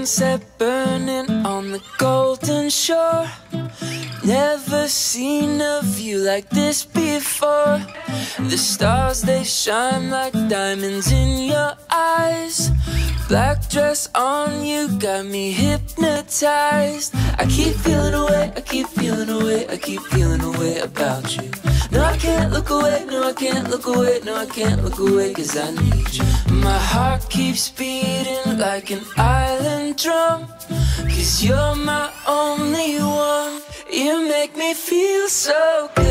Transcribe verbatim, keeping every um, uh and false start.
sunset burning on the golden shore. Never seen a view like this before. The stars, they shine like diamonds in your eyes. Black dress on you got me hypnotized. I keep feeling away, I keep feeling away, I keep feeling away about you. No, I can't look away, no, I can't look away, no, I can't look away, cause I need you. My heart keeps beating like an island drum, cause you're my only one. You make me feel so good.